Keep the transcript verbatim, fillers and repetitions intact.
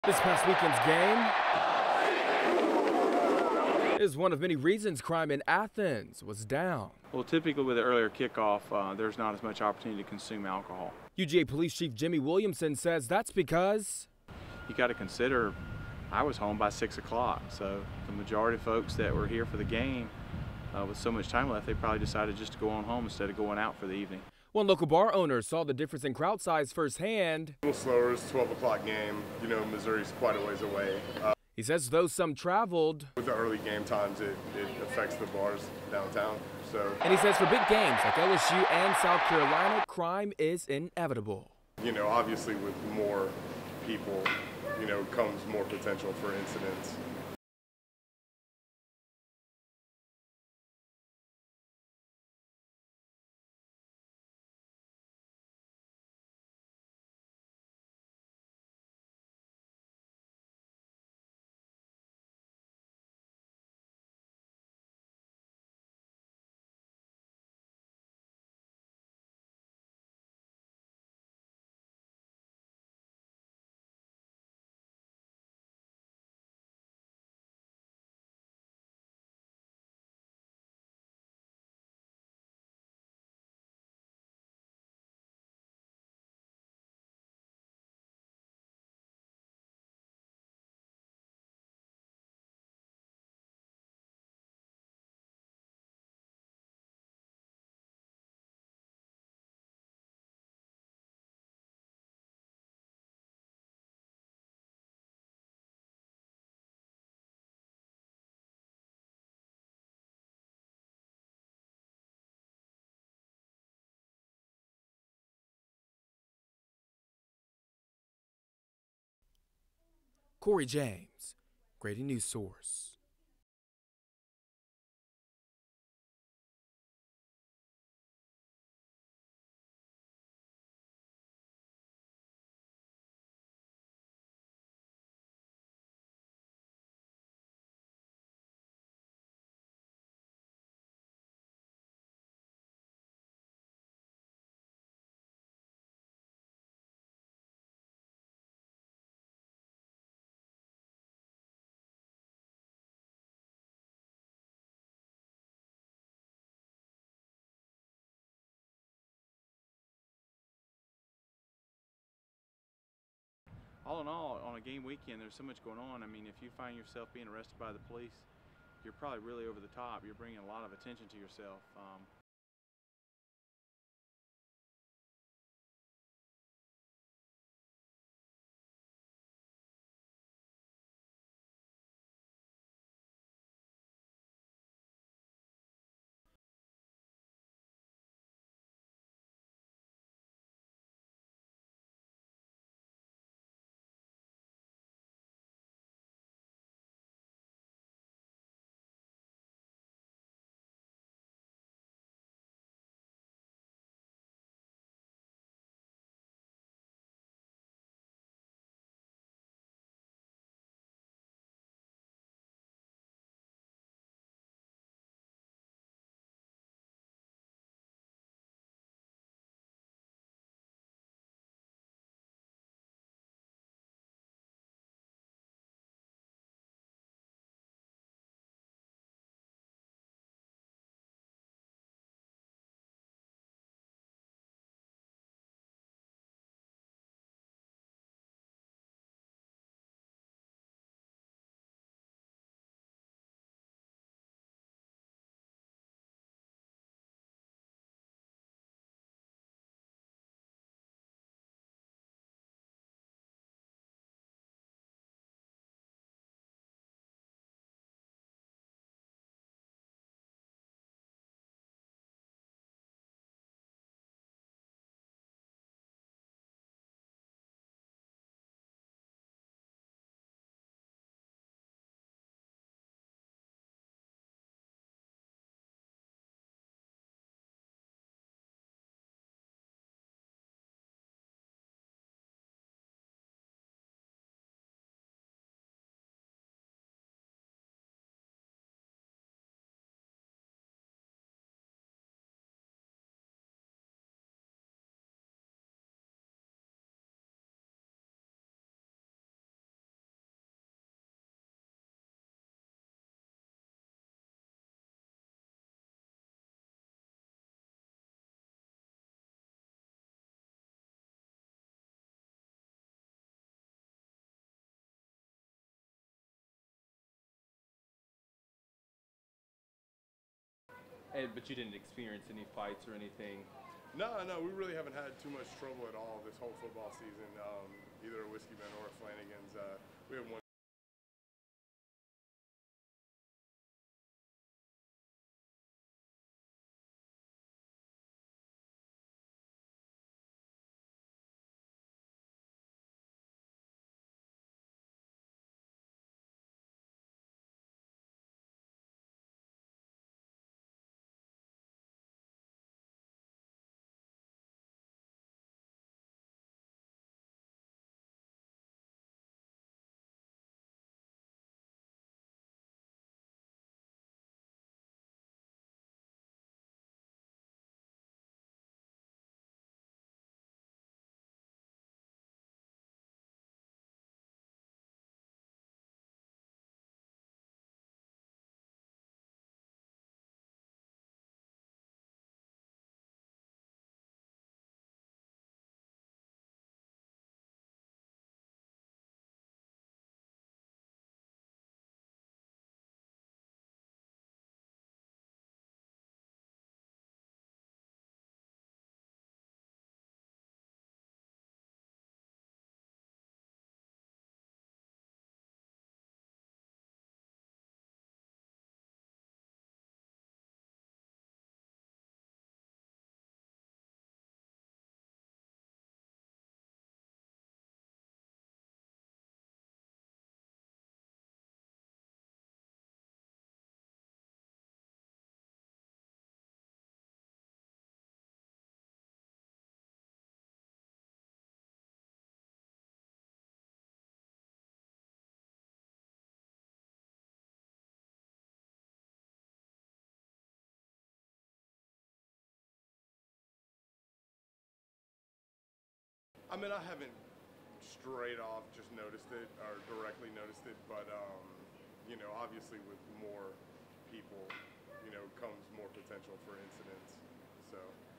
This past weekend's game is one of many reasons crime in Athens was down. Well, typically with the earlier kickoff, uh, there's not as much opportunity to consume alcohol. U G A Police Chief Jimmy Williamson says that's because You got to consider, I was home by six o'clock, so the majority of folks that were here for the game, uh, with so much time left, they probably decided just to go on home instead of going out for the evening. one local bar owner saw the difference in crowd size firsthand. A little slower, it's a twelve o'clock game. You know, Missouri's quite a ways away. Uh, He says though some traveled, with the early game times, it, it affects the bars downtown. So, and he says for big games like L S U and South Carolina, crime is inevitable. you know, obviously with more people, you know, comes more potential for incidents. Corey James, Grady News Source. All in all, on a game weekend, there's so much going on. I mean, if you find yourself being arrested by the police, you're probably really over the top. You're bringing a lot of attention to yourself. Um, And, but you didn't experience any fights or anything? No, no, we really haven't had too much trouble at all this whole football season, um, either at Whiskey Bend or at Flanagan's. Uh, we have one. I mean, I haven't straight off just noticed it or directly noticed it, but um, you know, obviously with more people, you know, comes more potential for incidents. So.